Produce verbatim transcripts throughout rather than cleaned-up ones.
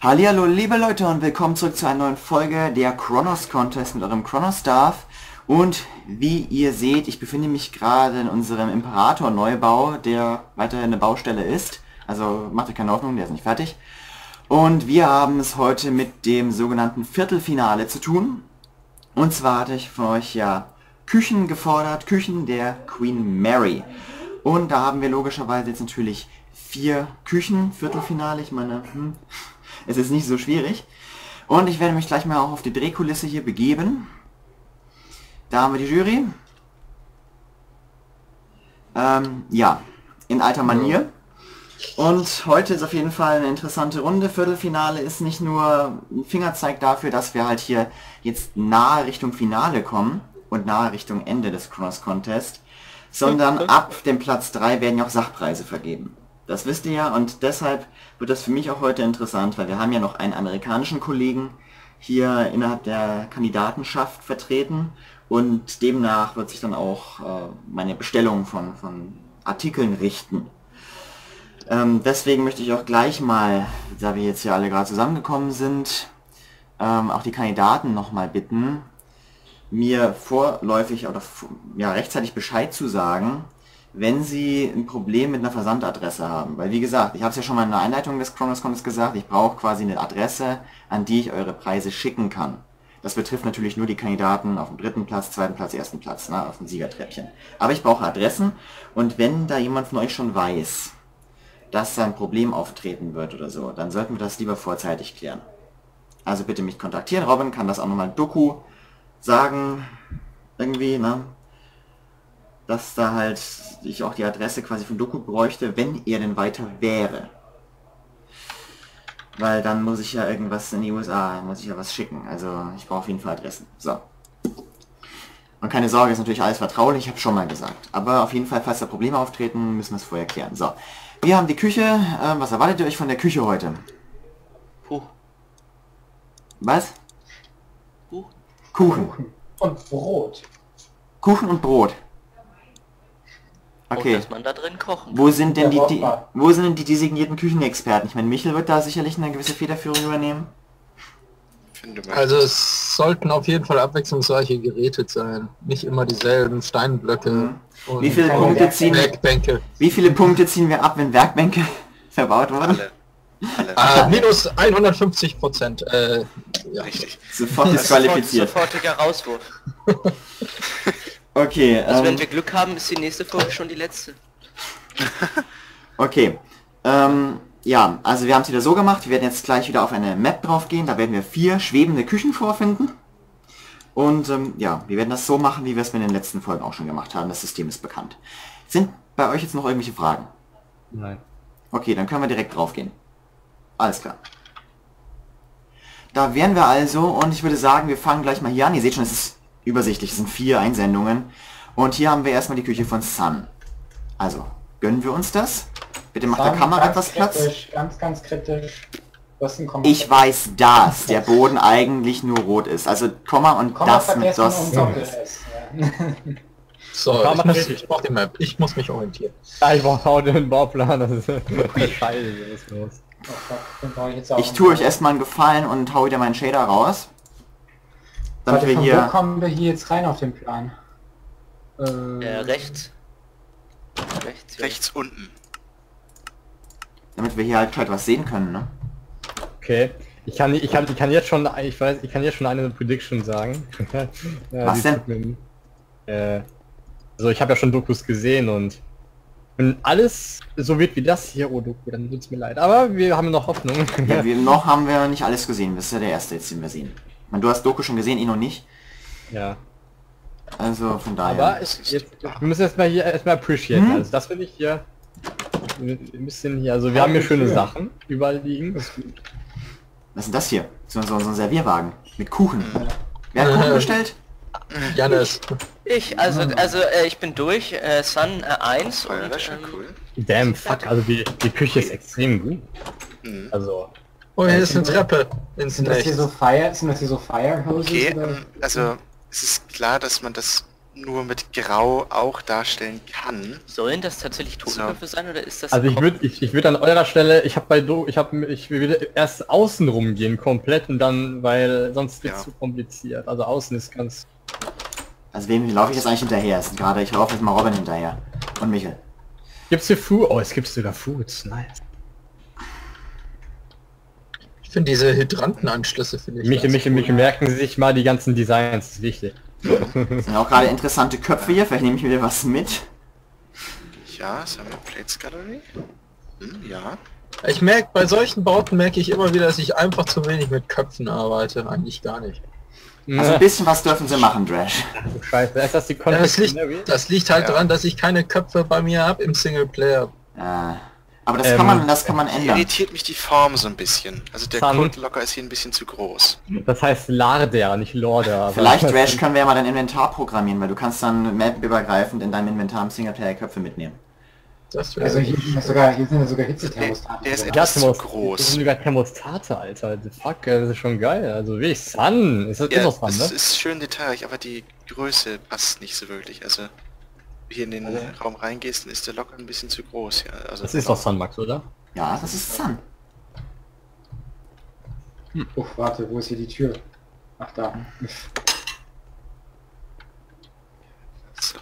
Hallihallo liebe Leute und willkommen zurück zu einer neuen Folge der Chronos Contest mit eurem Chronostaff. Und wie ihr seht, ich befinde mich gerade in unserem Imperator Neubau, der weiterhin eine Baustelle ist. Also macht euch keine Hoffnung, der ist nicht fertig. Und wir haben es heute mit dem sogenannten Viertelfinale zu tun. Und zwar hatte ich von euch ja Küchen gefordert, Küchen der Queen Mary. Und da haben wir logischerweise jetzt natürlich vier Küchen, Viertelfinale, ich meine, hm, es ist nicht so schwierig. Und ich werde mich gleich mal auch auf die Drehkulisse hier begeben. Da haben wir die Jury. Ähm, ja, in alter Manier. Und heute ist auf jeden Fall eine interessante Runde. Viertelfinale ist nicht nur ein Fingerzeig dafür, dass wir halt hier jetzt nahe Richtung Finale kommen und nahe Richtung Ende des Chronos Contest, sondern ab dem Platz drei werden ja auch Sachpreise vergeben. Das wisst ihr ja, und deshalb wird das für mich auch heute interessant, weil wir haben ja noch einen amerikanischen Kollegen hier innerhalb der Kandidatenschaft vertreten und demnach wird sich dann auch äh, meine Bestellung von, von Artikeln richten. Ähm, deswegen möchte ich auch gleich mal, da wir jetzt hier alle gerade zusammengekommen sind, ähm, auch die Kandidaten nochmal bitten, mir vorläufig oder ja, rechtzeitig Bescheid zu sagen, wenn Sie ein Problem mit einer Versandadresse haben. Weil wie gesagt, ich habe es ja schon mal in der Einleitung des Chronos Contest gesagt, ich brauche quasi eine Adresse, an die ich eure Preise schicken kann. Das betrifft natürlich nur die Kandidaten auf dem dritten Platz, zweiten Platz, ersten Platz, ne, auf dem Siegertreppchen. Aber ich brauche Adressen, und wenn da jemand von euch schon weiß, dass da ein Problem auftreten wird oder so, dann sollten wir das lieber vorzeitig klären. Also bitte mich kontaktieren. Robin kann das auch nochmal Doku sagen, irgendwie, ne? Dass da halt ich auch die Adresse quasi von Doku bräuchte, wenn er denn weiter wäre. Weil dann muss ich ja irgendwas in die U S A, muss ich ja was schicken. Also ich brauche auf jeden Fall Adressen. So. Und keine Sorge, ist natürlich alles vertraulich, ich habe schon mal gesagt. Aber auf jeden Fall, falls da Probleme auftreten, müssen wir es vorher klären. So. Wir haben die Küche. Ähm, was erwartet ihr euch von der Küche heute? Puh. Was? Kuchen. Kuchen. Kuchen und Brot. Kuchen und Brot. Okay. Und dass man da drin kochen. Wo sind denn die, Der die Wodka. wo sind denn die designierten Küchenexperten? Ich meine, Michel wird da sicherlich eine gewisse Federführung übernehmen. Finde mal. Also es sollten auf jeden Fall abwechslungsreiche Geräte sein. Nicht immer dieselben Steinblöcke Mhm. und Wie viele Punkte ziehen Werkbänke. Wie viele Punkte ziehen wir ab, wenn Werkbänke verbaut wurden? Alle. Alle. Äh, minus hundertfünfzig Prozent. Äh, ja. Richtig. Sofort Sofort, disqualifiziert. sofortiger Rauswurf. Okay, Also ähm, wenn wir Glück haben, ist die nächste Folge schon die letzte. okay. Ähm, ja, also wir haben es wieder so gemacht. Wir werden jetzt gleich wieder auf eine Map drauf gehen. Da werden wir vier schwebende Küchen vorfinden. Und ähm, ja, wir werden das so machen, wie wir es mit den letzten Folgen auch schon gemacht haben. Das System ist bekannt. Sind bei euch jetzt noch irgendwelche Fragen? Nein. Okay, dann können wir direkt drauf gehen. Alles klar. Da wären wir also, und ich würde sagen, wir fangen gleich mal hier an. Ihr seht schon, es ist übersichtlich, es sind vier Einsendungen. Und hier haben wir erstmal die Küche von Sun. Also, gönnen wir uns das? Bitte macht der Ganz, Kamera ganz etwas Platz. kritisch, Ganz, ganz kritisch. Du hast ein Komma. Ich weiß, dass der Boden eigentlich nur rot ist. Also Komma und Komma das mit vergessen das. und Doppel S. Ja. So, Kann ich, man muss, nicht. ich brauche die Map. Ich muss mich orientieren. Ja, ich brauche auch den Bauplan, das ist scheiße, was ist los. Oh Gott, den brauche ich jetzt auch Ich noch tue mal. euch erstmal einen Gefallen und hau wieder meinen Shader raus. Damit Warte, wir von wo hier. kommen wir hier jetzt rein auf den Plan? Äh, rechts. Rechts. ja. Rechts unten. Damit wir hier halt, halt was sehen können, ne? Okay, ich kann, ich kann, ich kann jetzt schon, ich weiß, ich kann jetzt schon eine Prediction sagen. Ja, Was die denn? tut mir- Äh, also ich habe ja schon Dokus gesehen, und wenn alles so wird wie das hier, oh Doku, dann tut's mir leid. Aber wir haben noch Hoffnung. Ja, wir, noch haben wir nicht alles gesehen. Das ist ja der erste jetzt, den wir sehen. Ich meine, du hast Doku schon gesehen, ich noch nicht. Ja. Also von daher. Aber es, jetzt, wir müssen erstmal hier erstmal appreciaten. Hm? Also das finde ich hier ein bisschen hier. Also wir haben hier schöne Sachen überall liegen. Das ist gut. Was ist denn das hier? So, so, so ein Servierwagen. Mit Kuchen. Wer hat Kuchen bestellt? Janis. Ich, also, also äh, ich bin durch. Äh, Sun äh, eins und Feuerlöscher, ähm, cool. Damn, fuck, also die, die Küche ist extrem gut. Mhm. Also, Oh, hier ist eine Treppe ins Sind das hier Rechts. so Fire, sind das hier so Firehoses? Okay, oder? ähm, also es ist klar, dass man das nur mit Grau auch darstellen kann. Sollen das tatsächlich Totenköpfe sein oder ist das... Also ich Kopf- würde ich, ich würde an eurer Stelle, ich habe bei Do, ich habe ich würde erst außen rumgehen komplett und dann, weil sonst wird es Ja. zu kompliziert. Also außen ist ganz... Also wem laufe ich jetzt eigentlich hinterher? Es ist gerade, ich laufe jetzt mal Robin hinterher. Und Michael. Gibt's hier Food? Oh, es gibt sogar Foods, nice. Ich finde diese Hydrantenanschlüsse finde ich. Michael, ganz Michael, cool. Michael, merken Sie sich mal die ganzen Designs, das ist wichtig. Es sind auch gerade interessante Köpfe hier, vielleicht nehme ich mir was mit. Ja, Summon Plates Gallery. Hm, ja. Ich merke, bei solchen Bauten merke ich immer wieder, dass ich einfach zu wenig mit Köpfen arbeite. Eigentlich gar nicht. Also ein bisschen was dürfen sie machen, Drash. Oh, Scheiße, ist das die Ja, das, liegt, Context? das liegt halt Ja. daran, dass ich keine Köpfe bei mir habe im Singleplayer. Äh, aber das Ähm, kann man, das kann man ändern. Irritiert mich die Form so ein bisschen. Also der Sun. Cold-Locker ist hier ein bisschen zu groß. Das heißt Larder, nicht Lorder. aber- Vielleicht, Drash, können wir ja mal dein Inventar programmieren, weil du kannst dann mapübergreifend in deinem Inventar im Singleplayer Köpfe mitnehmen. Das wäre Also hier, ist sogar, hier sind ja sogar Hitzethermostaten. Der ist drin. Ja, etwas zu Thermos, groß. Das sind sogar Thermostate, Alter. The fuck, das ist schon geil. Also wie Sun. Ist das Ja, ist auch Sun, es ne? ist schön detailreich, aber die Größe passt nicht so wirklich. Also, wenn du hier in den Raum reingehst, dann ist der Locker ein bisschen zu groß. Ja, also Das ist doch Sun, Max, oder? Ja, das ist Sun. Uff, warte, wo ist hier die Tür? Ach, da. so.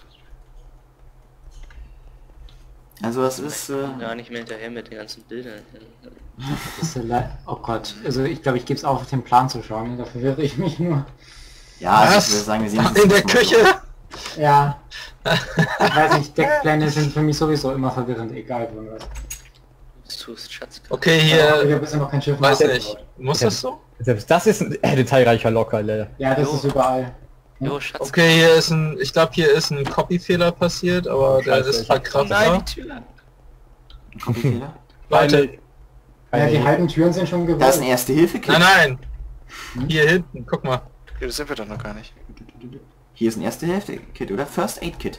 Also das ist... Äh, Gar nicht mehr hinterher mit den ganzen Bildern. Das ist ja le- oh Gott, also ich glaube, ich gebe es auf, auf den Plan zu schauen, da verwirre ich mich nur. ja, also Was? ich würde sagen, wir sehen uns in der jetzt mal Küche. Ja. Ich weiß nicht, Deckpläne sind für mich sowieso immer verwirrend, egal von was. Was tust, Schatz? Okay, Ja, ich hier, habe bisher noch kein Schiff weiß nachgebaut. nicht. Muss das so? Selbst das ist ein äh, detailreicher Locker, Leute. Ja, das Jo. ist überall. Jo, Schatz. Okay, hier ist ein, ich glaube hier ist ein Copy-Fehler passiert, aber der Scheiße, ist ich hab- Oh nein, verkraftbar. die Tür. so. Copyfehler. Leute, Ja, Keine- die halben Türen sind schon Da ist gewollt. ein Erste-Hilfe-Kit. nein, nein. Hier hinten, guck mal. Ja, das sind wir doch noch gar nicht. Hier ist ein Erste-Hilfe-Kit, oder? First-Aid-Kit.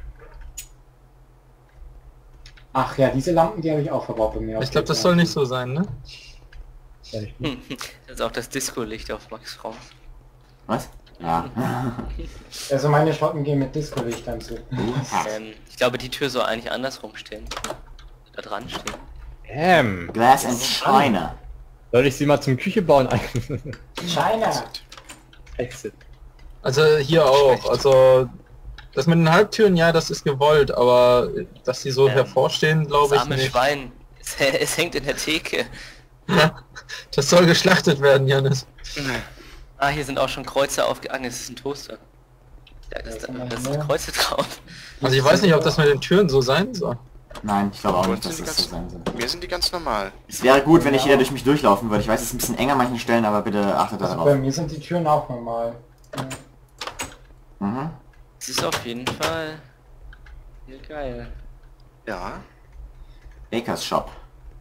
Ach ja, diese Lampen, die habe ich auch verbaut bei mir. auf Ich glaube, der das soll Seite. nicht so sein, ne? Ja, ich- Hm, Das ist auch das Disco-Licht auf Max Raum. Was? Ja. Also meine Schotten gehen mit Disco-Lichtern zu. Ähm, ich glaube, die Tür soll eigentlich andersrum stehen. Da dran stehen. Ähm, Glass and China. soll ich sie mal zum Küche bauen? China! Exit. Also hier auch, also das mit den Halbtüren, ja, das ist gewollt, aber dass die so Ähm, hervorstehen, glaube Das ich arme nicht. Schwein. Es, es hängt in der Theke. Das soll geschlachtet werden, Janis. Ah, hier sind auch schon Kreuze aufge... Ah, nee, das ist ein Toaster. Ja, das, Ja, da, kann man das mehr. sind Kreuze drauf. Also ich weiß nicht, ob das mit den Türen so sein soll. Nein, ich glaube auch nicht, Bei dass uns das sind so die sein soll. ganz- Mir sind die ganz normal. Es wäre gut, wenn nicht jeder durch mich durchlaufen würde. Ich weiß, es ist ein bisschen enger an manchen Stellen, aber bitte achtet Also bei darauf. mir sind die Türen auch normal. Ja. Mhm. Es ist auf jeden Fall... Ja, geil. Ja. Bakers Shop.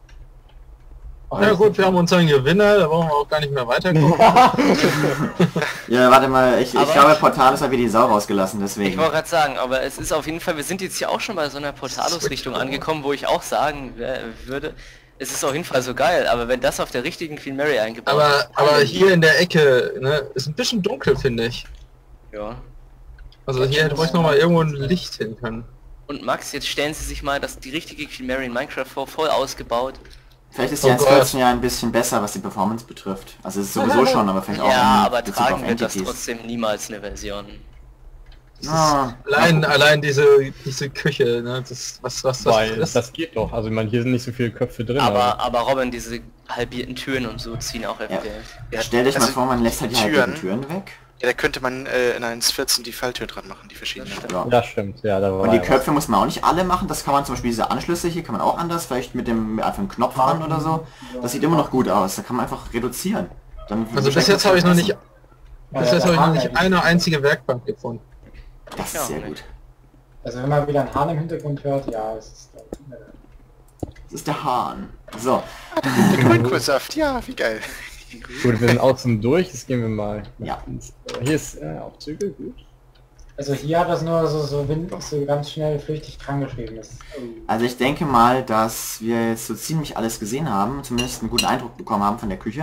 Ja gut, wir haben unseren Gewinner, da brauchen wir auch gar nicht mehr weiter gucken. Ja, warte mal, ich, ich Aber- glaube, Portalis hat wie die Sau rausgelassen, Ich deswegen. wollte gerade sagen, aber es ist auf jeden Fall, wir sind jetzt hier auch schon bei so einer Portalos-Richtung angekommen, wo ich auch sagen wer- würde, es ist auf jeden Fall so geil, aber wenn das auf der richtigen Queen Mary eingebaut Aber, ist... aber hier in der Ecke, ne, ist ein bisschen dunkel, finde ich. Ja. Also hier hätte ruhig noch mal irgendwo ein Licht hin können. Und Max, jetzt stellen Sie sich mal das, die richtige Queen Mary in Minecraft vor, voll ausgebaut. Vielleicht ist die Oh eins Gott. vierzehn ja ein bisschen besser, was die Performance betrifft. Also es ist sowieso schon, aber vielleicht auch Ja, in aber Bezug tragen auf wird das Entities. trotzdem niemals eine Version. Ah, Allein, na, allein diese, diese Küche, ne, das, was, was das Weil ist. das geht doch. Also ich meine, hier sind nicht so viele Köpfe drin. Aber, aber Robin, diese halbierten Türen und so ziehen auch F P S. Ja, Stell dich mal also vor, man lässt halt die Türen. halben Türen weg. Ja, da könnte man äh, in eins vierzehn die Falltür dran machen, die verschiedenen. Ja. Ja, stimmt. Ja, da war Und die ja was. Köpfe muss man auch nicht alle machen, das kann man zum Beispiel diese Anschlüsse hier kann man auch anders, vielleicht mit dem mit einfach einem Knopf ran oder so. Das sieht immer noch gut aus, da kann man einfach reduzieren. Dann Also bis jetzt habe ich noch nicht, Ja, bis ja, jetzt der habe ich noch Hahn nicht eigentlich. eine einzige Werkbank gefunden. Das Ja, ist sehr nicht. gut. Also wenn man wieder einen Hahn im Hintergrund hört, ja, es ist... Äh, Das ist der Hahn. So, Der Grünkohlsaft, ja, wie geil. Gut, wir sind außen durch, jetzt gehen wir mal. Ja. Hier ist äh, Aufzüge, gut. also hier hat das nur so, so, Wind, so ganz schnell flüchtig dran geschrieben. Das, oh. also ich denke mal, dass wir jetzt so ziemlich alles gesehen haben, zumindest einen guten Eindruck bekommen haben von der Küche.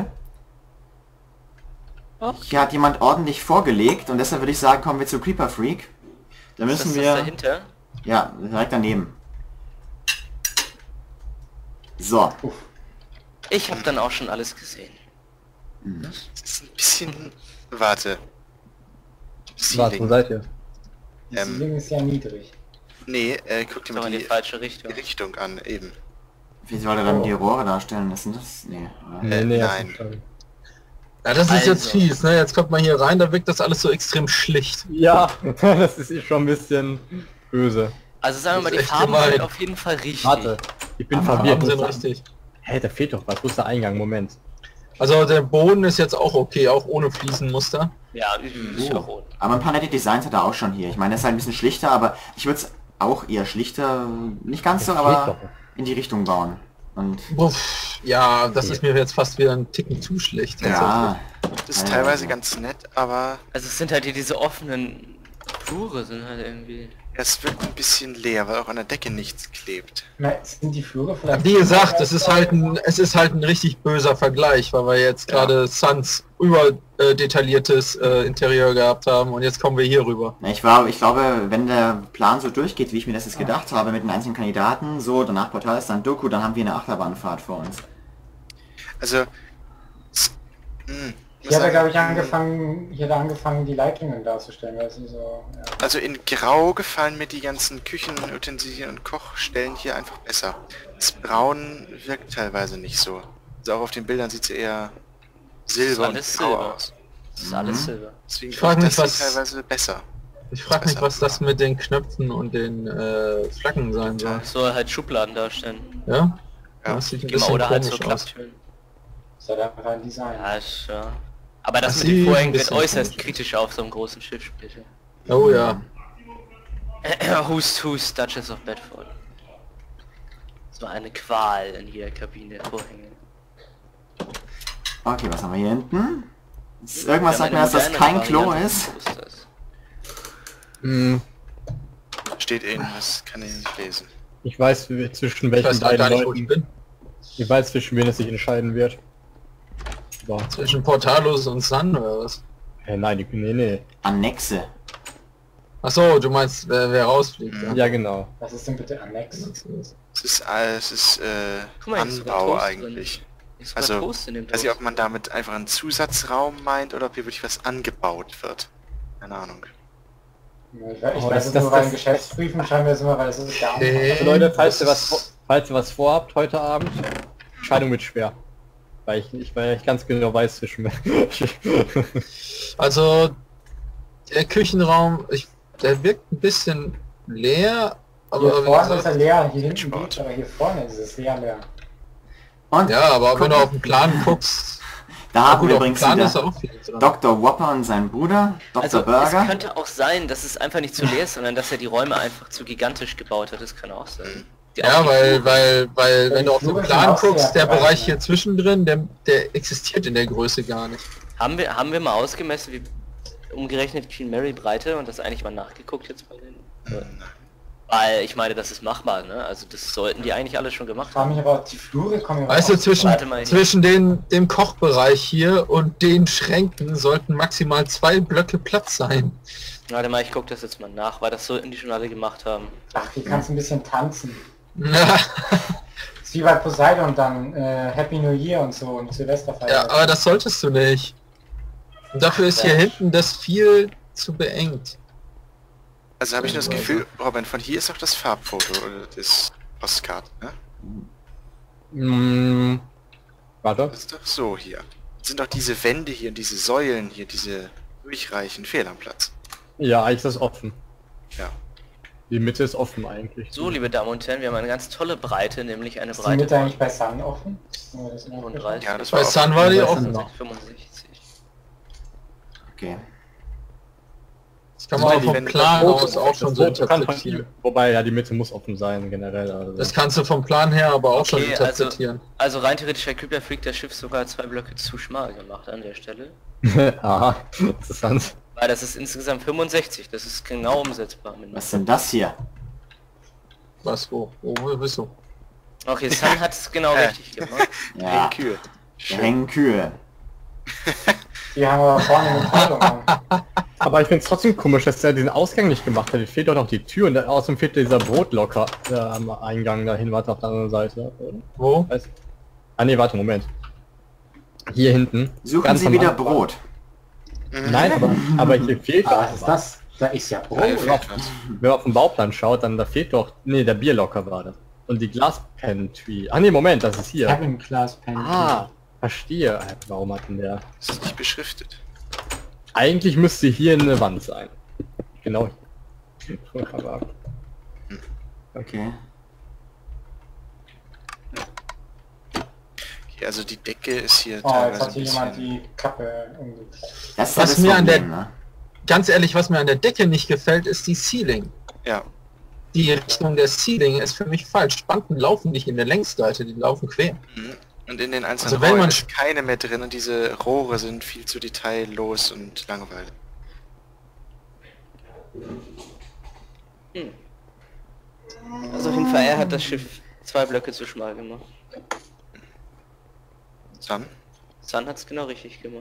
Hier hat jemand ordentlich vorgelegt und deshalb würde ich sagen, kommen wir zu Creeper Freak. Da Ist müssen das wir... das dahinter? Ja, direkt daneben. So. Ich habe dann auch schon alles gesehen. Das ist ein bisschen... Warte. Warte, wo Ceiling. seid ihr? Die Ähm. Ceiling ist ja niedrig. Nee, äh, guck dir Doch mal in die die falsche Richtung. Richtung an, eben. Wie soll er dann die Rohre darstellen? Das sind das? Nee. Oder? Nee, nee, das nein. ist schon- Ja, das ist Also. jetzt fies, ne? Jetzt kommt man hier rein, da wirkt das alles so extrem schlicht. Ja, das ist schon ein bisschen böse. Also sagen wir mal, Das die ist echt Farben gemein. sind auf jeden Fall richtig. Warte, ich bin Aber verwirrt. Farben sind Wo ist- richtig. Hä, da fehlt doch was. Wo ist der Eingang? Moment. Also der Boden ist jetzt auch okay, auch ohne Fliesenmuster. Ja, ist ja rot. Aber ein paar nette Designs hat er auch schon hier. Ich meine, das ist halt ein bisschen schlichter, aber ich würde es auch eher schlichter, nicht ganz so, Das geht aber doch. in die Richtung bauen. Und Uff, ja, das ist mir jetzt fast wieder ein Ticken zu schlecht. ja, Das ist Ja, teilweise ja. ganz nett, aber Also es sind halt hier diese offenen Flure sind halt irgendwie... es wirkt ein bisschen leer, weil auch an der Decke nichts klebt. Na, sind die Flure vielleicht... Wie gesagt, es ist halt ein, es ist halt ein richtig böser Vergleich, weil wir jetzt gerade Suns über äh, detailliertes äh, Interieur gehabt haben und jetzt kommen wir hier rüber. Na, ich war, ich glaube, wenn der Plan so durchgeht, wie ich mir das jetzt gedacht habe, mit den einzelnen Kandidaten, so, danach Portal ist dann Doku, dann haben wir eine Achterbahnfahrt vor uns. Also, s- mh, Ich habe, glaube ich, sagen, angefangen, hier da angefangen, die Leitungen darzustellen, weil sie so... Ja. Also in Grau gefallen mir die ganzen Küchenutensilien und Kochstellen hier einfach besser. Das Braun wirkt teilweise nicht so. Also auch auf den Bildern sieht sie eher silber und alles grau Silber. aus. Das ist alles Silber. Deswegen Ich frag finde mich, das was- hier teilweise besser. Ich frage mich, was das mit den Knöpfen und den äh, Flaggen sein soll. So halt Schubladen darstellen. Ja? Ja. Das sieht ein Genau, bisschen oder halt so komisch aus. Klapptüren. Das ist halt einfach ein Design. Ja, ist, ja. Aber das Das mit den sieht Vorhängen ein wird bisschen äußerst komisch aus. kritisch auf so einem großen Schiff später. Oh ja. Who's Who's Duchess of Bedford. Das war eine Qual in jeder Kabine, Vorhänge. Okay, was haben wir hier hinten? Ist irgendwas Wir sagt haben mir, dass eine das moderne kein Klo Variante ist. des Toasters. Hm, Steht irgendwas, kann ich nicht lesen. ich weiß wie- zwischen Ich welchen weiß beiden gar nicht, wo ich Leuten. bin. Ich weiß zwischen wen es sich entscheiden wird. So. Zwischen Portalos und Sun oder was? Äh, nein, die, nee, nee. Annexe. Achso, du meinst, wer, wer rausfliegt. Ja. Ja, genau. Was ist denn bitte Annex? Es ist alles, es ist äh, Guck mal, hier ist sogar Anbau Toast eigentlich. Hier ist sogar Also, Toast in dem Ich weiß nicht, ob Toast. man damit einfach einen Zusatzraum meint oder ob hier wirklich was angebaut wird. Keine Ahnung. Ich weiß, ich Oh, weiß das- es das- nur, weil in das- Geschäftsbriefen schreiben wir es immer, weil das ist der Anfang. Okay. Also Leute, falls das ihr, was, ist- vor- falls ihr was vorhabt heute Abend, Entscheidung wird schwer. Weil ich, ich, weil ich ganz genau weiß zwischen... Also, der Küchenraum, ich, der wirkt ein bisschen leer, aber Hier wie vorne ist er gesagt, leer, hier hinten Sport. geht's, aber hier vorne ist es leer leer. Und ja, aber guck, wenn du auf den Plan guckst, da ja, haben gut, wir auf dem übrigens Plan ist wieder auch viel dran. Doktor Whopper und sein Bruder, Doktor Also es Burger. könnte auch sein, dass es einfach nicht zu leer ist, sondern dass er die Räume einfach zu gigantisch gebaut hat. Das kann auch sein. Die Ja, auch die weil, Flure- weil, weil, wenn du auf den Flure sind Plan auch sehr guckst, der klein, Bereich ne? hier zwischendrin, der, der existiert in der Größe gar nicht. Haben wir, haben wir mal ausgemessen, wie umgerechnet Queen Mary Breite und das eigentlich mal nachgeguckt jetzt bei den... Weil ich meine, das ist machbar, ne? Also das sollten die eigentlich alle schon gemacht Ich frage haben. mich aber, die Flure kommen ja Weißt du, auch- zwischen, Warte mal hier. zwischen den, dem Kochbereich hier und den Schränken sollten maximal zwei Blöcke Platz sein. Warte mal, ich gucke das jetzt mal nach, weil das sollten die schon alle gemacht haben. Ach, hier kannst du ein bisschen tanzen. Ja, Das ist wie bei Poseidon dann, äh, Happy New Year und so und Silvesterfeier. ja, aber das solltest du nicht. Und dafür ist hier Ja. hinten das viel zu beengt. Also habe ich nur das Also- Gefühl, Robin, von hier ist auch das Farbfoto oder das Postkart, ne? Hm, warte. Das ist doch so hier. Das sind doch diese Wände hier und diese Säulen hier, diese durchreichen fehl am Platz. Ja, eigentlich ist das offen. Ja. Die Mitte ist offen eigentlich. So, liebe Damen und Herren, wir haben eine ganz tolle Breite, nämlich eine Ist die Breite Mitte von eigentlich bei Sun offen? Oder das immer fünfunddreißig. Ja, das Bei war auch Sun war die Bei offen. Sun. fünfundsechzig. Okay. Das kann man auch vom Wenn- Plan das aus auch schon so Foto kann von- interpretieren. Wobei, ja, die Mitte muss offen sein, generell. Also. Das kannst du vom Plan her aber auch schon Okay, also- interpretieren. Also rein theoretisch hat Kübler Freak das Schiff sogar zwei Blöcke zu schmal gemacht an der Stelle. Aha, interessant. Weil das ist insgesamt fünfundsechzig, das ist genau umsetzbar. Mit Was ist denn das hier? Was, wo? Wo bist du? Okay, Sun hat es genau Äh. richtig gemacht. Ja, Hängen Kühe. da hängen Kühe. Die haben aber vorne eine Teilung an. Aber ich finde es trotzdem komisch, dass er diesen Ausgang nicht gemacht hat. Es fehlt doch noch die Tür und dann außerdem fehlt dieser Brotlocker äh, am Eingang dahin, warte auf der anderen Seite. Wo? Weiß. Ah ne, warte, Moment. Hier hinten. Suchen Ganz Sie am wieder Anfang. Brot. Nein, aber, aber hier fehlt Ah, doch was ist was. das? Da ist ja Brot. Da fehlt was. Wenn man auf den Bauplan schaut, dann da fehlt doch... Ne, der Bierlocker war das. Und die Glaspantry. Ah ne, Moment, das ist hier. Cabin Class Pen. Ah, verstehe. Warum hat denn der... Das ist nicht beschriftet. Eigentlich müsste hier eine Wand sein. Genau. Aber Okay. Okay, also die Decke ist hier Oh, jetzt teilweise hat ein hier jemand bisschen... die Kappe umgekehrt. Das ist Was ja das mir an Problem, der- ne? Ganz ehrlich, was mir an der Decke nicht gefällt, ist die Ceiling. Ja, Die Richtung der Ceiling ist für mich falsch. Spanten laufen nicht in der Längsseite, die laufen quer. mhm. Und in den einzelnen Also wenn Räumen man- ist keine mehr drin und diese Rohre sind viel zu detaillos und langweilig. Also auf jeden Fall, er hat das Schiff zwei Blöcke zu schmal gemacht. Dann? Sun hat es genau richtig gemacht.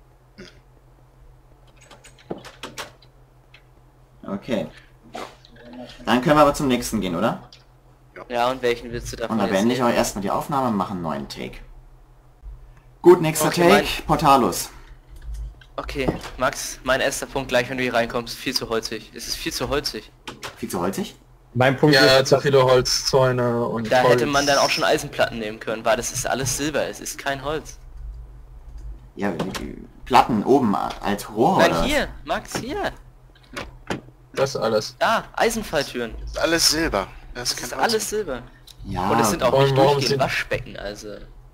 Okay. Dann können wir aber zum nächsten gehen, oder? Ja, und welchen willst du davon Und dann jetzt beende ich sehen? auch erstmal die Aufnahme und mache einen neuen Take. Gut, nächster Okay, Take, mein- Portalos. Okay, Max, mein erster Punkt gleich, wenn du hier reinkommst, viel zu holzig. Es ist viel zu holzig. Viel zu holzig? mein Punkt Ja, ist, zu viele Holzzäune und Da Holz. hätte man dann auch schon Eisenplatten nehmen können, weil das ist alles Silber, es ist kein Holz. Ja, die Platten oben als Rohr oder Nein, was? hier, Max, hier. Das alles. Da, Eisenfalltüren. Das ist alles Silber. Das ist Das kein ist alles Silber. Ja, Und es sind auch Warum- nicht warum durchgehend sind- Waschbecken, also.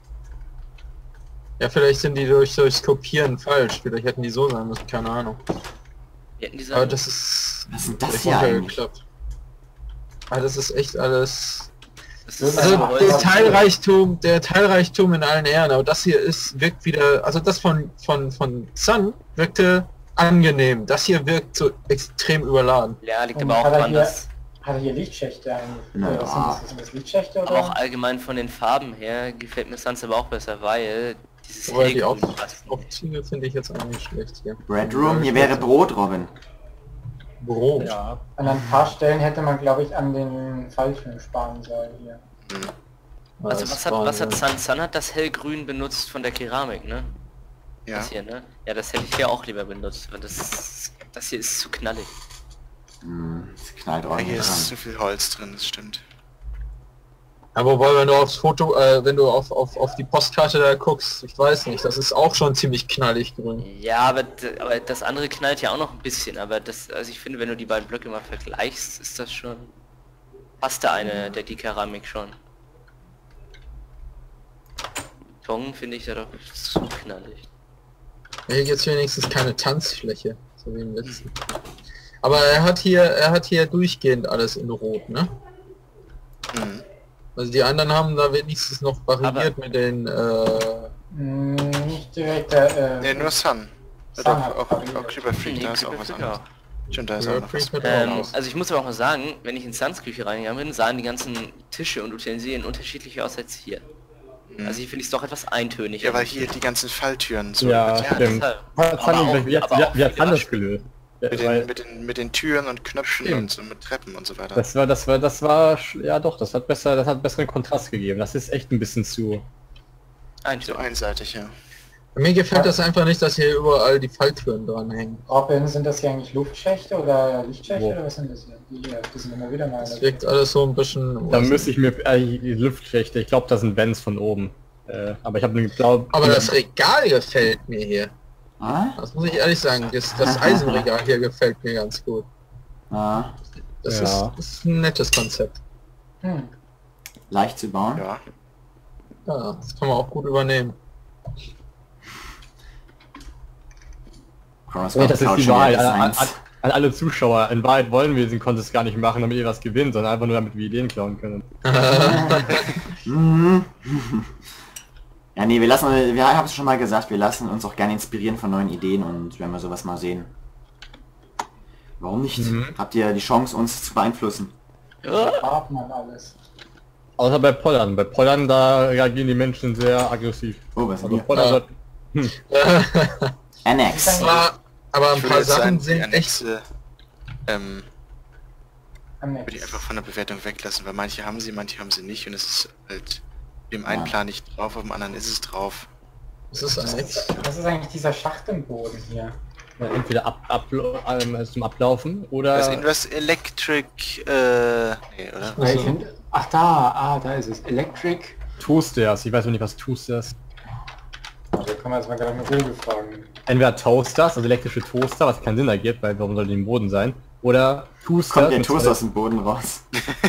Ja, vielleicht sind die durch durchs Kopieren falsch. Vielleicht hätten die so sein müssen, keine Ahnung. Wir hätten die Aber Sachen. das ist... Was ist denn das echt hier eigentlich? runtergeklappt. Aber das ist echt alles... Das ist Also Ja, Holz. der Teilreichtum, der Teilreichtum in allen Ehren, aber das hier ist, wirkt wieder, also das von, von, von Sun wirkte angenehm. Das hier wirkt so extrem überladen. Ja, liegt Und aber auch hat er daran, hier- dass Hat er hier Lichtschächte eigentlich? Na Oder was ja. sind das? Sind das Lichtschächte aber auch oder? allgemein von den Farben her gefällt mir Suns aber auch besser, weil dieses Aber die Auf Hellgrün passt nicht. Aufzüge finde ich jetzt auch nicht schlecht hier. Red Room, hier wäre Brot, Robin. Brot. ja, An ein paar Stellen hätte man, glaube ich, an den Falltüren sparen sollen hier. Also Das was hat, war was hat so- Sun? Sun hat das Hellgrün benutzt von der Keramik, ne? Ja. Das hier, ne? Ja, das hätte ich hier auch lieber benutzt, weil das, das hier ist zu knallig. Hm, es knallt Ja, ordentlich hier ist dran. zu viel Holz drin, das stimmt. Aber wobei, wenn du aufs Foto, äh, wenn du auf, auf, auf die Postkarte da guckst, ich weiß nicht, das ist auch schon ziemlich knallig grün. Ja, aber, d- aber das andere knallt ja auch noch ein bisschen, aber das, also ich finde, wenn du die beiden Blöcke mal vergleichst, ist das schon... Passt da eine, der die Keramik schon. Beton finde ich ja doch zu knallig. Hier gibt's wenigstens keine Tanzfläche, so wie im letzten. Aber er hat hier, er hat hier durchgehend alles in Rot, ne? Mhm. Also die anderen haben da wenigstens noch variiert mit den, äh, Hm, nicht direkt der... Äh, Ne, nur Sun. Sun Doch, hat auch, variiert. auch Creeper Freak, Nee, da ist auch Creeper was Freak anderes. Stimmt, da ist auch Creeper noch was. Freak mit Ähm, Autos. also ich muss aber auch mal sagen, wenn ich in Suns Küche reingegangen bin, sahen die ganzen Tische und Utensilien unterschiedlicher aus als hier. Also hier finde ich es doch etwas eintönig. Ja, weil hier die ganzen Falltüren so ja, mit, Ja, stimmt. deshalb. Hat Aber Sun- auch- wie, aber wie, auch wie hat viele Sun das Wasch- gelöst? Ja, mit, weil den, mit, den, mit den Türen und Knöpfen Stimmt. und so mit Treppen und so weiter. das war, das war, das war, sch- ja doch, das hat besser, das hat besseren Kontrast gegeben. Das ist echt ein bisschen zu. so Eintönig. einseitig, ja. Mir gefällt das einfach nicht, dass hier überall die Falltüren dranhängen. Robin, sind das hier eigentlich Luftschächte oder Lichtschächte Wo? oder was sind das hier? Die hier, die sind immer wieder mal... Das wirkt alles so ein bisschen... Da müsste ich mir äh, die Luftschächte, ich glaube, das sind Vents von oben. Äh, aber ich habe glaube. Aber das Regal gefällt mir hier. Ah? Das muss ich ehrlich sagen. Das, das Eisenregal hier gefällt mir ganz gut. Ah, Das, Ja. ist, das ist ein nettes Konzept. Hm. leicht zu bauen. Ja. Ja, das kann man auch gut übernehmen. Cross Ja, das ist klaut die schon wieder Wahl. An, an, Designs. an alle Zuschauer. In Wahrheit wollen wir den Contest gar nicht machen, damit ihr was gewinnt, sondern einfach nur damit wir Ideen klauen können. Mhm. Ja, nee, wir lassen, wir haben es schon mal gesagt, wir lassen uns auch gerne inspirieren von neuen Ideen und wenn wir sowas mal sehen. Warum nicht? Mhm. Habt ihr die Chance, uns zu beeinflussen? Farben und alles. Außer bei Pollern. Bei Pollern, da reagieren die Menschen sehr aggressiv. Oh, was ist Also denn Pollern Ja. wird- hm. hier? Annex. Aber Aber ein Ich würde paar jetzt sagen, Sachen die sind echt... Annexe, ähm, Annex. würde ich einfach von der Bewertung weglassen, weil manche haben sie, manche haben sie nicht und es ist halt dem einen Ja. Plan nicht drauf, auf dem anderen ist es drauf. Das ist Was Annex. ist, was ist eigentlich dieser Schacht im Boden hier? Ja, entweder ab, ab, ähm, zum Ablaufen oder... Das ist irgendwas Electric, äh, nee, oder? Weil ich find, ach da, ah, da ist es. Electric. Toasters. Ich weiß noch nicht, was Toasters... Oh, da kann man jetzt mal gleich mit Google fragen. Entweder Toasters, also elektrische Toaster, was keinen Sinn ergibt, weil warum soll die im Boden sein? Oder Toasters... Kommt der mit Toast zwei- aus dem Boden raus.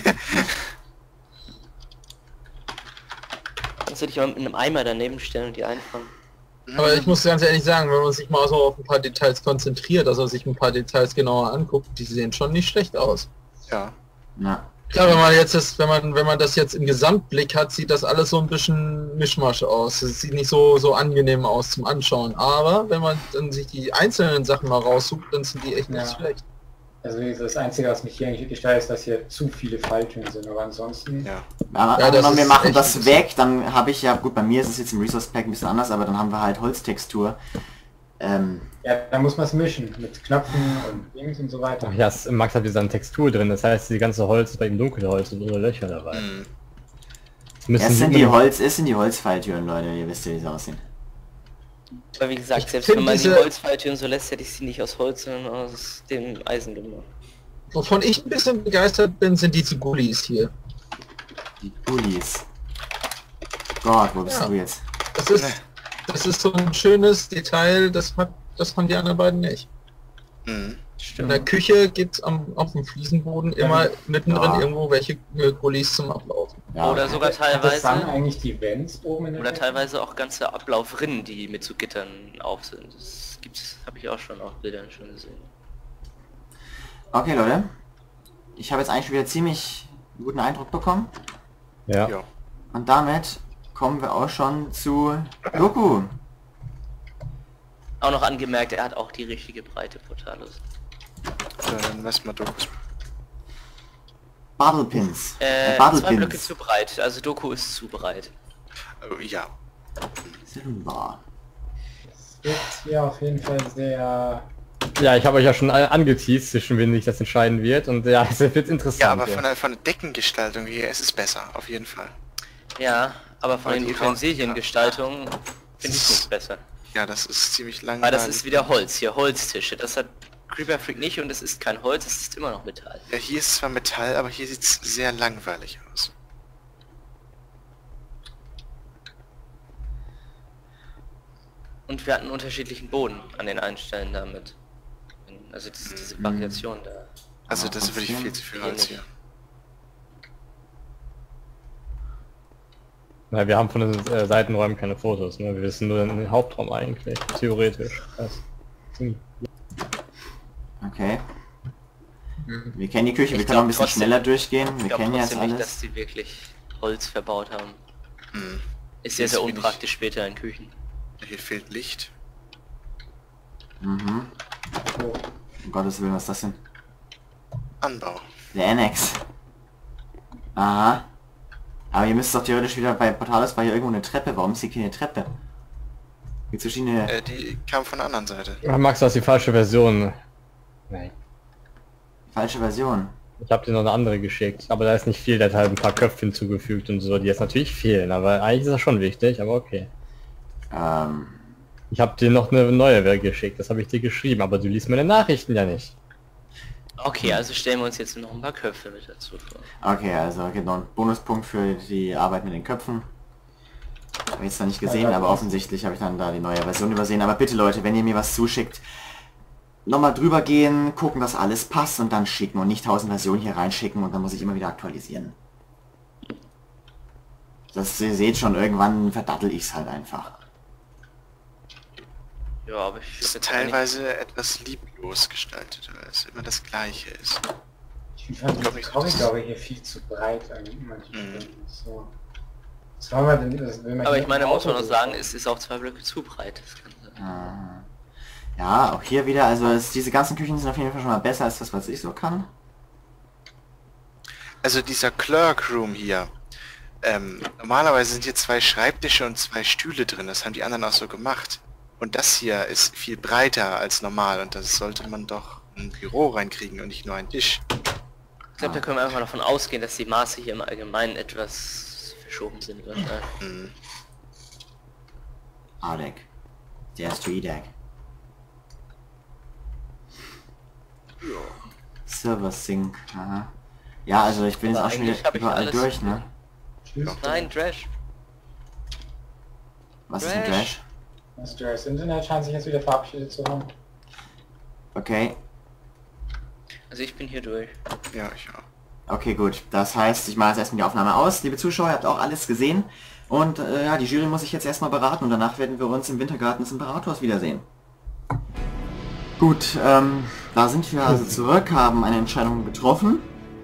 Kannst du dich mal mit einem Eimer daneben stellen und die einfangen? Aber ich muss ganz ehrlich sagen, wenn man sich mal so auf ein paar Details konzentriert, also sich ein paar Details genauer anguckt, die sehen schon nicht schlecht aus. Ja. Na, Klar, wenn man jetzt das, wenn man, wenn man das jetzt im Gesamtblick hat, sieht das alles so ein bisschen Mischmasch aus. Es sieht nicht so, so angenehm aus zum Anschauen. Aber wenn man dann sich die einzelnen Sachen mal raussucht, dann sind die echt nicht Ja. schlecht. Also das Einzige, was mich hier eigentlich gestört ist, dass hier zu viele Falltüren sind, aber ansonsten... Ja. aber Ja, das angenommen, wir ist machen echt das interessant. weg, dann habe ich ja, gut, bei mir ist es jetzt im Resource Pack ein bisschen anders, aber dann haben wir halt Holztextur. Ähm, Ja, da muss man es mischen mit Knöpfen und Dings und so weiter. Ach ja, es- Max hat diese Textur drin, das heißt, die ganze Holz ist bei ihm Dunkelholz und ohne Löcher dabei. Hm. Es müssen es sind sie- die Holz, es sind die Holzfalltüren, Leute, ihr wisst ja, wie sie aussehen. Aber wie gesagt, Ich selbst find wenn man diese- die Holzfalltüren so lässt, hätte ich sie nicht aus Holz, sondern aus dem Eisen gemacht. Wovon ich ein bisschen begeistert bin, sind diese Gullis hier. Die Gullis. Gott, wo bist Ja. du jetzt? Das ist, das ist so ein schönes Detail, das hat, das haben die anderen beiden nicht. Hm. In der Küche gibt es auf dem Fliesenboden immer mittendrin Ja. irgendwo welche äh, Gullis zum Ablaufen. Ja, Oder sogar Hat das dann teilweise, eigentlich die Vents oben in der oder Decke? teilweise auch ganze Ablaufrinnen, die mit so Gittern auf sind. Das gibt's, habe ich auch schon auf Bildern schon gesehen. Okay, Leute. Ich habe jetzt eigentlich schon wieder ziemlich einen guten Eindruck bekommen. Ja. Ja. Und damit kommen wir auch schon zu Doku. Auch noch angemerkt, er hat auch die richtige Breite Portalos. So, dann lass mal Dokus. Bubble Pins. Äh, Äh, zwei Bubble Blöcke Pins. zu breit, also Doku ist zu breit. Oh, ja. Silber. Es wird hier auf jeden Fall sehr... Ja, ich habe euch ja schon a- angeteased, zwischen wen sich das entscheiden wird und ja, es wird interessant. Ja, aber ja. von der, von der Deckengestaltung hier ist es besser, auf jeden Fall. Ja, aber von Aber den die Utensiliengestaltungen finde ich nicht besser. Ja, das ist ziemlich langweilig. Weil das ist wieder Holz, hier Holztische. Das hat Creeper Freak nicht und es ist kein Holz, es ist immer noch Metall. Ja, hier ist zwar Metall, aber hier sieht es sehr langweilig aus. Und wir hatten einen unterschiedlichen Boden an den einen Stellen damit. Also diese, diese Variation da. Also Ah, das ist wirklich okay. viel zu viel Hier Holz nicht. hier. Na, wir haben von den äh, Seitenräumen keine Fotos, ne? Wir wissen nur den Hauptraum eigentlich, theoretisch. Das, hm. Okay. Wir kennen die Küche, wir Ich können auch ein glaub bisschen trotzdem- schneller durchgehen. Ich Wir glaube kennen jetzt trotzdem nicht, dass alles. sie wirklich Holz verbaut haben. Hm. Ist sehr, Ist sehr wenig- unpraktisch später in Küchen. Hier fehlt Licht. Mhm. Oh, Um Gottes Willen, was ist das denn? Anbau. Der Annex. Aha. Aber ihr müsst doch theoretisch wieder bei Portalis war hier irgendwo eine Treppe. Warum ist hier keine Treppe? Gibt verschiedene... Äh, die kam von der anderen Seite. Ah, Max, du hast die falsche Version. Nein. Falsche Version. Ich habe dir noch eine andere geschickt, aber da ist nicht viel, der hat halt ein paar Köpfe hinzugefügt und so, die jetzt natürlich fehlen, aber eigentlich ist das schon wichtig, aber okay. Ähm... Ich habe dir noch eine neue Version geschickt, das habe ich dir geschrieben, aber du liest meine Nachrichten ja nicht. Okay, also stellen wir uns jetzt noch ein paar Köpfe mit dazu vor. Okay, also genau ein Bonuspunkt für die Arbeit mit den Köpfen. Habe ich jetzt noch nicht gesehen, aber offensichtlich habe ich dann da die neue Version übersehen. Aber bitte Leute, wenn ihr mir was zuschickt, nochmal drüber gehen, gucken, dass alles passt und dann schicken und nicht tausend Versionen hier reinschicken und dann muss ich immer wieder aktualisieren. Das, ihr seht schon, irgendwann verdattel ich es halt einfach. Ja, aber ich Ist würd jetzt auch nicht- teilweise etwas lieblos gestaltet, weil es immer das gleiche ist. ich finde glaub die nicht, Korridore hier viel zu breit an manchen Mhm. Stellen. So. Was haben wir denn? Das, wenn man Aber hier ich meine, da im muss man Auto doch sagen, es ist auch zwei Blöcke zu breit. Das kann sein. Ah. Ja, auch hier wieder, also es, diese ganzen Küchen sind auf jeden Fall schon mal besser als das, was ich so kann. Also dieser Clerk Room hier. Ähm, normalerweise sind hier zwei Schreibtische und zwei Stühle drin. Das haben die anderen auch so gemacht. Und das hier ist viel breiter als normal und das sollte man doch in ein Büro reinkriegen und nicht nur einen Tisch. Ich glaube, da können wir einfach davon ausgehen, dass die Maße hier im Allgemeinen etwas verschoben sind. Wahrscheinlich. Hm. A-Deck. Der ist E-Deck. Silver Sync. Aha. Ja, also ich bin jetzt Aber auch schon eigentlich wieder hab ich überall alles- durch, ne? Nein, Trash. Was ist ein Trash. Trash? Das das Internet scheint sich jetzt wieder verabschiedet zu haben. Okay. Also ich bin hier durch. Ja, ich auch. Okay, gut. Das heißt, ich mache jetzt erstmal die Aufnahme aus. Liebe Zuschauer, ihr habt auch alles gesehen. Und äh, ja, die Jury muss sich jetzt erstmal beraten und danach werden wir uns im Wintergarten des Imperators wiedersehen. Gut, ähm, da sind wir also zurück, haben eine Entscheidung getroffen.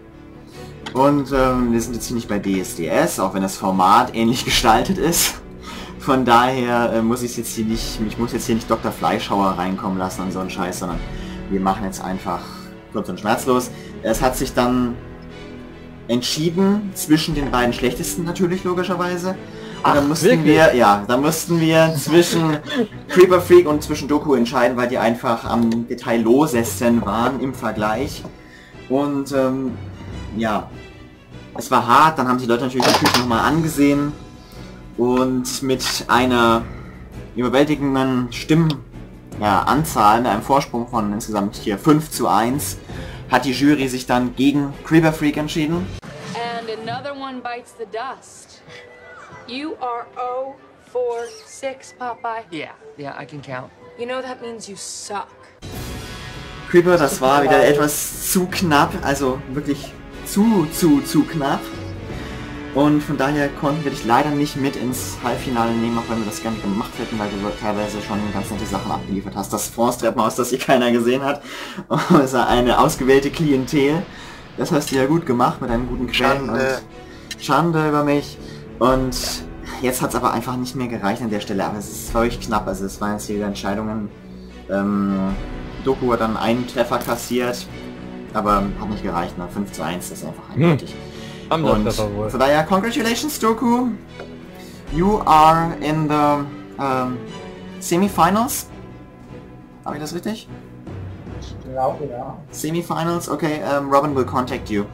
Und ähm, wir sind jetzt hier nicht bei D S D S, auch wenn das Format ähnlich gestaltet ist. Von daher äh, muss ich jetzt hier nicht, ich muss jetzt hier nicht Doktor Fleischhauer reinkommen lassen und so einen Scheiß, sondern wir machen jetzt einfach kurz und schmerzlos. Es hat sich dann entschieden zwischen den beiden schlechtesten natürlich logischerweise. Und dann mussten wirklich? wir, ja, da mussten wir zwischen Creeper Freak und zwischen Doku entscheiden, weil die einfach am detaillosesten waren im Vergleich. Und ähm, ja, es war hart, dann haben die Leute natürlich die Küche nochmal angesehen und mit einer überwältigenden Stimmenanzahl, ja, Anzahl, mit einem Vorsprung von insgesamt hier fünf zu eins, hat die Jury sich dann gegen Creeper Freak entschieden. And another one bites the dust. You are oh for six, Popeye. Yeah, yeah, I can count. You know that means you suck. Creeper, das war wieder etwas zu knapp, also wirklich zu, zu, zu knapp. Und von daher konnten wir dich leider nicht mit ins Halbfinale nehmen, auch wenn wir das gerne gemacht hätten, weil du teilweise schon ganz nette Sachen abgeliefert hast. Das France-Treppenhaus, das hier keiner gesehen hat, ist eine ausgewählte Klientel. Das hast du ja gut gemacht mit deinen guten Quellen Schande. und Schande über mich. Und jetzt hat es aber einfach nicht mehr gereicht an der Stelle, aber es ist völlig knapp, also es waren jetzt hier Entscheidungen. Ähm, Doku hat dann einen Treffer kassiert, aber hat nicht gereicht, ne? fünf zu eins, das ist einfach eindeutig. Haben Und das aber wohl. von daher, congratulations Doku, you are in the um, Semifinals. Habe ich das richtig? Ich glaube, ja. Semifinals, okay, um, Robin will contact you.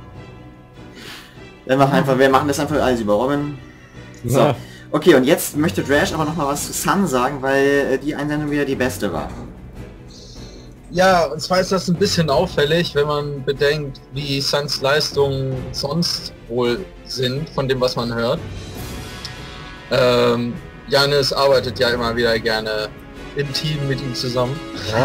Wir machen einfach, wir machen das einfach alles über Robin. So. Ja. Okay, und jetzt möchte Drash aber noch mal was zu Sun sagen, weil äh, die Einsendung wieder die beste war. Ja, und zwar ist das ein bisschen auffällig, wenn man bedenkt, wie Suns Leistungen sonst wohl sind, von dem, was man hört. Ähm, Janis arbeitet ja immer wieder gerne im Team mit ihm zusammen.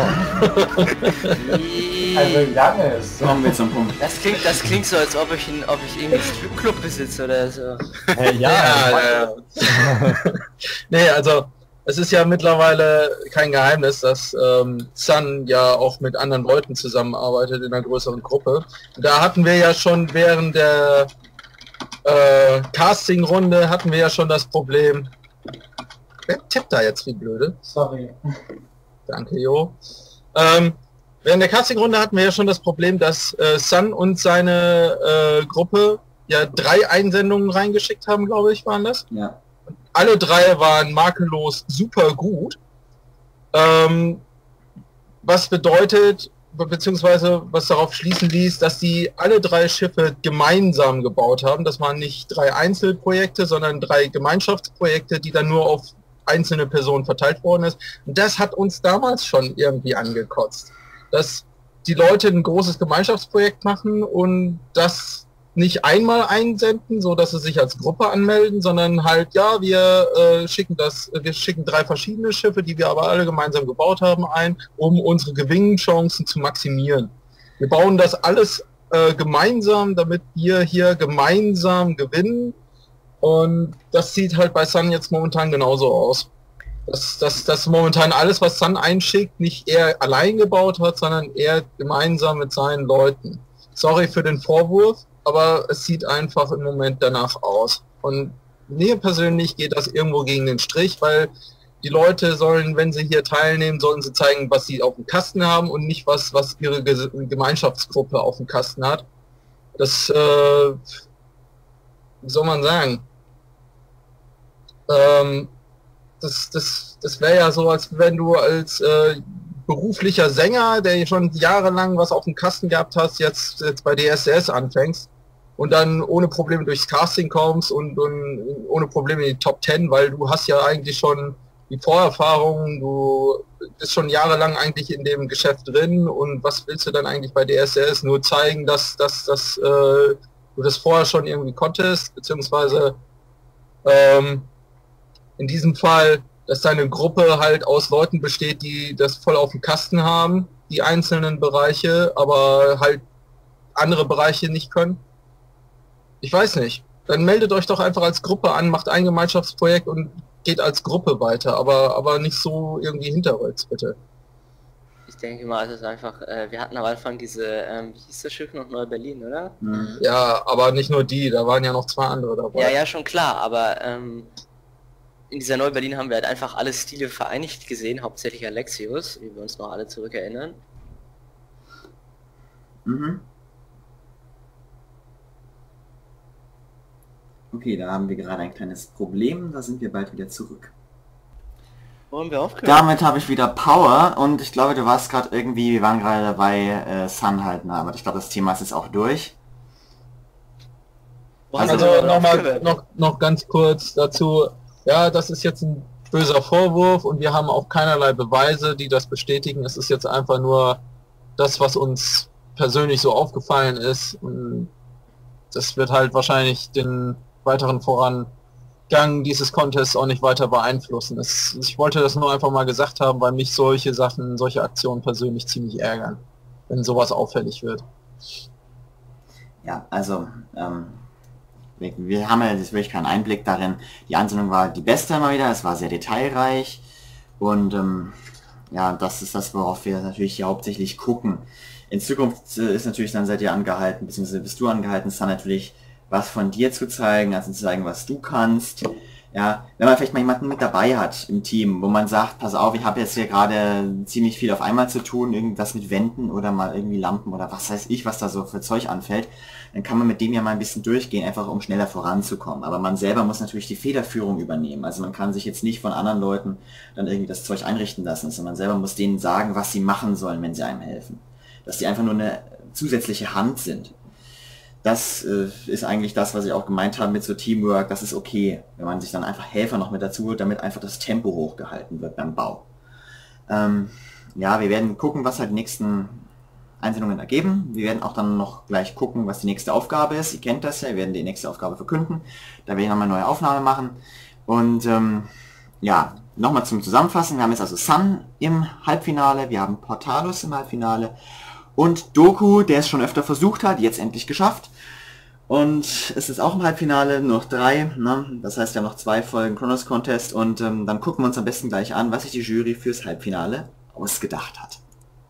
Also Janis. Kommen wir zum Punkt. Das klingt, das klingt so, als ob ich, ein, ob ich irgendwie einen Stripclub besitze oder so. Hey, ja, Ja, äh, nee, also es ist ja mittlerweile kein Geheimnis, dass ähm, Sun ja auch mit anderen Leuten zusammenarbeitet in einer größeren Gruppe. Da hatten wir ja schon während der äh, Casting-Runde hatten wir ja schon das Problem. Wer tippt da jetzt wie blöde? Sorry. Danke, Jo. Ähm, während der Casting-Runde hatten wir ja schon das Problem, dass äh, Sun und seine äh, Gruppe ja drei Einsendungen reingeschickt haben, glaube ich, waren das. Ja. Alle drei waren makellos super gut. Ähm, was bedeutet, be- beziehungsweise was darauf schließen ließ, dass die alle drei Schiffe gemeinsam gebaut haben. Das waren nicht drei Einzelprojekte, sondern drei Gemeinschaftsprojekte, die dann nur auf einzelne Personen verteilt worden ist. Und das hat uns damals schon irgendwie angekotzt. Dass die Leute ein großes Gemeinschaftsprojekt machen und das nicht einmal einsenden, so dass sie sich als Gruppe anmelden, sondern halt, ja, wir äh, schicken das, wir schicken drei verschiedene Schiffe, die wir aber alle gemeinsam gebaut haben, ein, um unsere Gewinnchancen zu maximieren. Wir bauen das alles äh, gemeinsam, damit wir hier gemeinsam gewinnen. Und das sieht halt bei Sun jetzt momentan genauso aus. Dass, dass, dass momentan alles, was Sun einschickt, nicht er allein gebaut hat, sondern er gemeinsam mit seinen Leuten. Sorry für den Vorwurf, aber es sieht einfach im Moment danach aus. Und mir persönlich geht das irgendwo gegen den Strich, weil die Leute sollen, wenn sie hier teilnehmen, sollen sie zeigen, was sie auf dem Kasten haben und nicht was, was ihre Ge- Gemeinschaftsgruppe auf dem Kasten hat. Das, äh, wie soll man sagen? Ähm, das, das, das wäre ja so, als wenn du als äh, beruflicher Sänger, der schon jahrelang was auf dem Kasten gehabt hast, jetzt, jetzt bei D S D S anfängst und dann ohne Probleme durchs Casting kommst und, und ohne Probleme in die Top Ten, weil du hast ja eigentlich schon die Vorerfahrung, du bist schon jahrelang eigentlich in dem Geschäft drin und was willst du dann eigentlich bei D S D S? Nur zeigen, dass, dass, dass äh, du das vorher schon irgendwie konntest, beziehungsweise ähm, in diesem Fall, dass deine Gruppe halt aus Leuten besteht, die das voll auf dem Kasten haben, die einzelnen Bereiche, aber halt andere Bereiche nicht können. Ich weiß nicht. Dann meldet euch doch einfach als Gruppe an, macht ein Gemeinschaftsprojekt und geht als Gruppe weiter, aber aber nicht so irgendwie hinterrücks, bitte. Ich denke mal, es ist einfach, äh, wir hatten am Anfang diese, ähm, wie hieß das Schiff noch, Neu-Berlin, oder? Mhm. Ja, aber nicht nur die, da waren ja noch zwei andere dabei. Ja, ja, schon klar, aber ähm, in dieser Neu-Berlin haben wir halt einfach alle Stile vereinigt gesehen, hauptsächlich Alexios, wie wir uns noch alle zurückerinnern. Mhm. Okay, da haben wir gerade ein kleines Problem, da sind wir bald wieder zurück. Wo haben wir aufgehört? Damit habe ich wieder Power und ich glaube, du warst gerade irgendwie, wir waren gerade dabei, äh, Sun halt, na, aber ich glaube, das Thema ist jetzt auch durch. Wo haben Also wir denn nochmal aufgehört? noch, noch ganz kurz dazu, ja, das ist jetzt ein böser Vorwurf und wir haben auch keinerlei Beweise, die das bestätigen. Es ist jetzt einfach nur das, was uns persönlich so aufgefallen ist und das wird halt wahrscheinlich den weiteren Vorangang dieses Contests auch nicht weiter beeinflussen. Es, ich wollte das nur einfach mal gesagt haben, weil mich solche Sachen, solche Aktionen persönlich ziemlich ärgern, wenn sowas auffällig wird. Ja, also, ähm, wir, wir haben ja jetzt wirklich keinen Einblick darin. Die Ansendung war die beste mal wieder, es war sehr detailreich und ähm, ja, das ist das, worauf wir natürlich hier hauptsächlich gucken. In Zukunft äh, ist natürlich dann seid ihr angehalten, beziehungsweise bist du angehalten, ist dann natürlich was von dir zu zeigen, also zu zeigen, was du kannst. Ja, wenn man vielleicht mal jemanden mit dabei hat im Team, wo man sagt, pass auf, ich habe jetzt hier gerade ziemlich viel auf einmal zu tun, irgendwas mit Wänden oder mal irgendwie Lampen oder was weiß ich, was da so für Zeug anfällt, dann kann man mit dem ja mal ein bisschen durchgehen, einfach um schneller voranzukommen. Aber man selber muss natürlich die Federführung übernehmen. Also man kann sich jetzt nicht von anderen Leuten dann irgendwie das Zeug einrichten lassen, sondern man selber muss denen sagen, was sie machen sollen, wenn sie einem helfen. Dass die einfach nur eine zusätzliche Hand sind. Das äh, ist eigentlich das, was ich auch gemeint habe mit so Teamwork. Das ist okay, wenn man sich dann einfach Helfer noch mit dazu holt, damit einfach das Tempo hochgehalten wird beim Bau. Ähm, ja, wir werden gucken, was halt die nächsten Einsendungen ergeben. Wir werden auch dann noch gleich gucken, was die nächste Aufgabe ist. Ihr kennt das ja, wir werden die nächste Aufgabe verkünden. Da werde ich nochmal eine neue Aufnahme machen. Und ähm, ja, nochmal zum Zusammenfassen. Wir haben jetzt also Sun im Halbfinale, wir haben Portalos im Halbfinale. Und Doku, der es schon öfter versucht hat, jetzt endlich geschafft. Und es ist auch im Halbfinale, noch drei, ne? Das heißt, wir haben noch zwei Folgen Chronos Contest und ähm, dann gucken wir uns am besten gleich an, was sich die Jury fürs Halbfinale ausgedacht hat.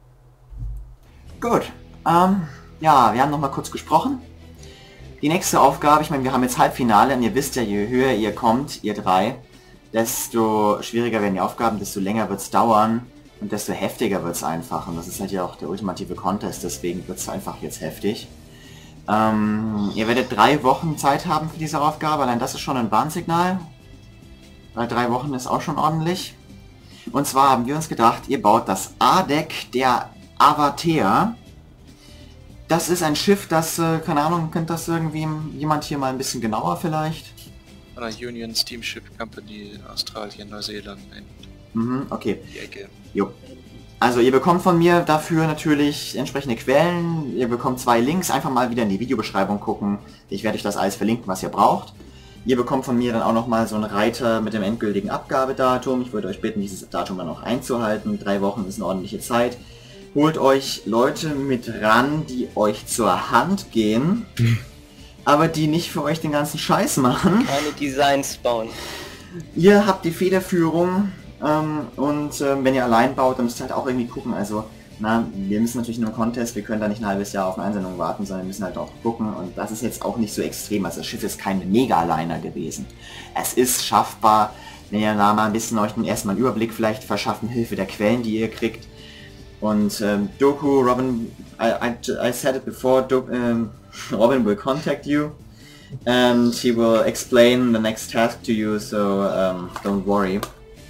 Gut, ähm, ja, wir haben noch mal kurz gesprochen. Die nächste Aufgabe, ich meine, wir haben jetzt Halbfinale und ihr wisst ja, je höher ihr kommt, ihr drei, desto schwieriger werden die Aufgaben, desto länger wird es dauern. Und desto heftiger wird es einfach. Und das ist halt ja auch der ultimative Contest, deswegen wird es einfach jetzt heftig. Ähm, ihr werdet drei Wochen Zeit haben für diese Aufgabe, allein das ist schon ein Warnsignal. Weil drei Wochen ist auch schon ordentlich. Und zwar haben wir uns gedacht, ihr baut das A-Deck der Avatea. Das ist ein Schiff, das, äh, keine Ahnung, kennt das irgendwie jemand hier mal ein bisschen genauer vielleicht? Von der Union Steamship Company in Australien, Neuseeland, in Mhm, okay. die Ecke. Jo. Also ihr bekommt von mir dafür natürlich entsprechende Quellen, ihr bekommt zwei Links, einfach mal wieder in die Videobeschreibung gucken. Ich werde euch das alles verlinken, was ihr braucht. Ihr bekommt von mir dann auch nochmal so einen Reiter mit dem endgültigen Abgabedatum. Ich würde euch bitten, dieses Datum dann auch einzuhalten. Drei Wochen ist eine ordentliche Zeit. Holt euch Leute mit ran, die euch zur Hand gehen, aber die nicht für euch den ganzen Scheiß machen. Keine Designs bauen. Ihr habt die Federführung. Ähm, und ähm, wenn ihr allein baut, dann müsst ihr halt auch irgendwie gucken, also, na, wir müssen natürlich in einem Contest, wir können da nicht ein halbes Jahr auf eine Einsendung warten, sondern wir müssen halt auch gucken und das ist jetzt auch nicht so extrem, also das Schiff ist kein Mega-Liner gewesen. Es ist schaffbar, wenn ihr da mal ein bisschen euch erstmal einen Überblick vielleicht verschaffen, Hilfe der Quellen, die ihr kriegt. Und ähm, Doku, Robin, I, I, I said it before, Do, ähm, Robin will contact you and he will explain the next task to you, so um, don't worry.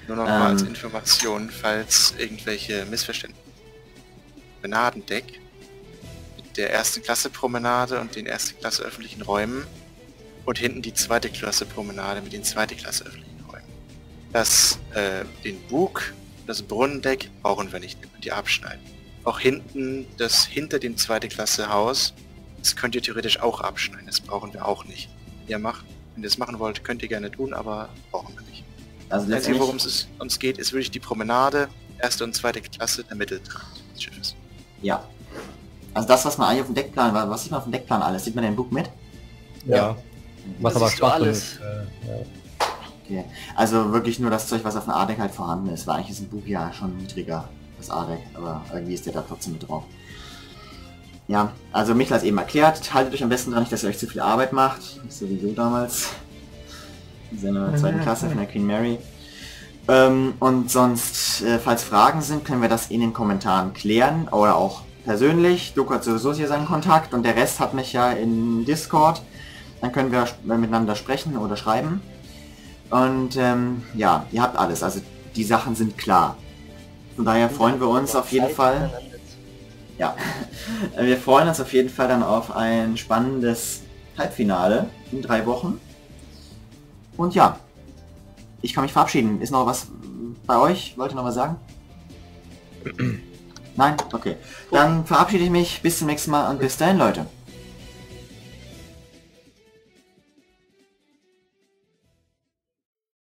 Nur noch mal als Ähm. Information, falls irgendwelche Missverständnisse. Promenadendeck mit der ersten Klasse Promenade und den erste Klasse öffentlichen Räumen und hinten die zweite Klasse Promenade mit den zweite Klasse öffentlichen Räumen. Das, äh, den Bug, das Brunnendeck brauchen wir nicht, wir können die abschneiden. Auch hinten, das hinter dem zweite Klasse Haus, das könnt ihr theoretisch auch abschneiden, das brauchen wir auch nicht. Ihr macht, wenn ihr das machen wollt, könnt ihr gerne tun, aber brauchen wir nicht. Also Das Einzige, letztendlich, worum es uns geht, ist wirklich die Promenade, erste und zweite Klasse, der Mitteltrakt des Schiffes. ja. Also das, was man eigentlich auf dem Deckplan, was sieht man auf dem Deckplan alles? Sieht man den Bug mit? Ja. Was Das aber siehst du Spaß alles. und, äh, ja. Okay. Also wirklich nur das Zeug, was auf dem A-Deck halt vorhanden ist, weil eigentlich ist ein Bug ja schon niedriger, das A-Deck, aber irgendwie ist der da trotzdem mit drauf. Ja, also Michael hat eben erklärt, haltet euch am besten dran, nicht, dass ihr euch zu viel Arbeit macht, nicht so wie so damals. In seiner zweiten Klasse von der Queen Mary. Ähm, und sonst, äh, falls Fragen sind, können wir das in den Kommentaren klären oder auch persönlich. Doku hat sowieso hier seinen Kontakt und der Rest hat mich ja in Discord. Dann können wir miteinander sprechen oder schreiben. Und ähm, ja, ihr habt alles. Also die Sachen sind klar. Von daher freuen wir uns auf jeden Fall. Ja, wir freuen uns auf jeden Fall dann auf ein spannendes Halbfinale in drei Wochen. Und ja, ich kann mich verabschieden. Ist noch was bei euch? Wollt ihr noch was sagen? Nein? Okay. Dann verabschiede ich mich. Bis zum nächsten Mal und bis dahin, Leute.